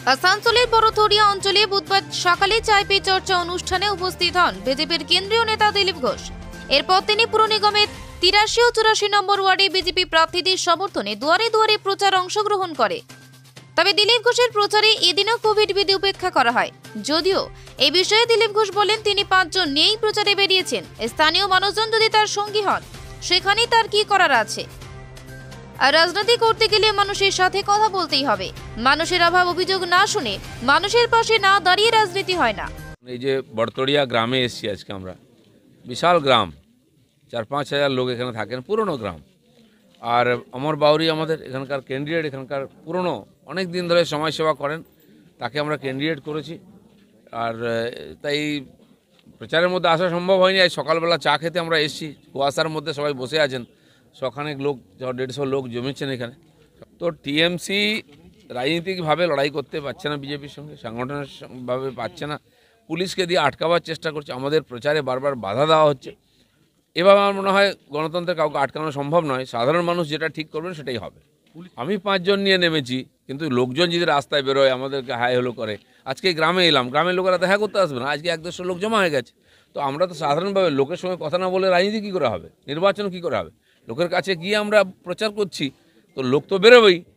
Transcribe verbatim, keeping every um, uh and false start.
আসানসোলের বড়থরিয়া অঞ্চলে বুধবার সকালে চায় পে চর্চা অনুষ্ঠানে উপস্থিত হন বিজেপির কেন্দ্রীয় নেতা দিলীপ ঘোষ। এরপর তিনি পুর নিগমের তিরাশি ও চুরাশি নম্বর ওয়ার্ডে বিজেপি প্রার্থীদের সমর্থনে দুয়ারে দুয়ারে প্রচার অংশগ্রহণ করে। তবে দিলীপ ঘোষের প্রচারে এদিনও কোভিড বিধি উপেক্ষা করা হয়। যদিও এই বিষয়ে দিলীপ ঘোষ বলেন তিনি পাঁচজন নিয়েই প্রচারে বেরিয়েছেন, স্থানীয় মানুষজন যদি তার সঙ্গী হন সেখানেই তার কি করার আছে। আর রাজনীতি করতে গেলে মানুষের সাথে কথা বলতেই হবে, মানুষের অভাব অভিযোগ না শুনে মানুষের পাশে না দাঁড়িয়ে রাজনীতি হয় না। এই যে বড়তরিয়া গ্রামে এসেছি আজকে আমরা, বিশাল গ্রাম, চার পাঁচ হাজার লোক এখানে থাকেন, পুরনো গ্রাম। আর অমর বাউরি আমাদের এখানকার ক্যান্ডিডেট, এখানকার পুরনো অনেক দিন ধরে সমাজসেবা করেন, তাকে আমরা ক্যান্ডিডেট করেছি। আর তাই প্রচারের মধ্যে আসা সম্ভব হয়নি। আজ সকালবেলা চা খেতে আমরা এসেছি, কুয়াশার মধ্যে সবাই বসে আছেন, শখানেক লোক, দেড়শো লোক জমেছেন এখানে। তো টিএমসি রাজনীতিকভাবে লড়াই করতে পারছে না বিজেপির সঙ্গে, সাংগঠনিকভাবে পাচ্ছে না, পুলিশকে দিয়ে আটকাবার চেষ্টা করছে, আমাদের প্রচারে বারবার বাধা দেওয়া হচ্ছে। এভাবে আমার মনে হয় গণতন্ত্রের কাউকে আটকানো সম্ভব নয়, সাধারণ মানুষ যেটা ঠিক করবেন সেটাই হবে। আমি পাঁচজন নিয়ে নেমেছি, কিন্তু লোকজন যদি রাস্তায় বেরোয় আমাদেরকে হাই হলো করে, আজকে গ্রামে এলাম, গ্রামের লোকেরা দেখা করতে আসবে না, আজকে এক দেড়শো লোক জমা হয়ে গেছে। তো আমরা তো সাধারণভাবে লোকের সঙ্গে কথা না বলে রাজনীতি কী করে হবে, নির্বাচন কী করে হবে? লোকের কাছে গিয়ে আমরা প্রচার করছি, তো লোক তো বেরোবেই।